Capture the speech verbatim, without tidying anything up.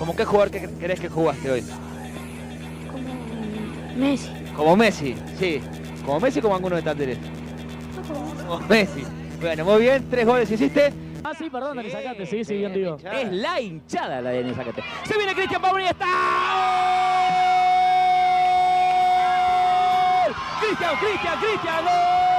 ¿Cómo qué jugador que crees que jugaste hoy? Como Messi. Como Messi, sí. Como Messi como alguno de Talleres. Como Messi. Bueno, muy bien, tres goles hiciste. Ah, sí, perdón, Sí, Dani Zacate, sí, sí, bien sí, digo. hinchada. Es la hinchada la de Dani Zacate. Se viene Cristian Pavón y está. ¡Gol! Cristian, Cristian, Cristian, ¡gol!